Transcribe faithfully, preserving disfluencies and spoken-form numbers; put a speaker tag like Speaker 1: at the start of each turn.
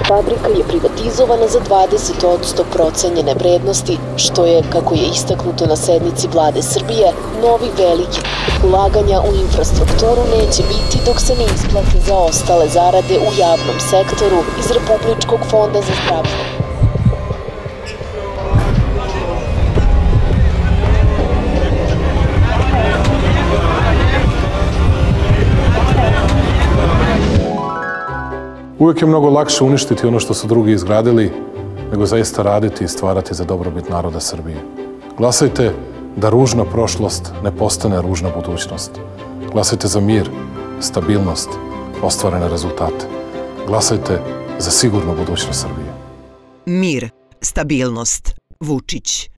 Speaker 1: fabrika je privatizovana za dvadeset posto procenjene vrednosti, što je, kako je istaknuto na sednici Vlade Srbije, novi veliki. Ulaganja u infrastrukturu neće biti dok se ne isplate zaostale zarade u javnom sektoru iz Republičkog fonda za zdravstvo.
Speaker 2: Uvijek je mnogo lakše uništiti ono što su drugi izgradili, nego zaista raditi i stvarati za dobrobit naroda Srbije. Glasajte da ružna prošlost ne postane ružna budućnost. Glasajte za mir, stabilnost, ostvarene rezultate. Glasajte za sigurnu budućnost Srbije.
Speaker 3: Mir, stabilnost, Vučić.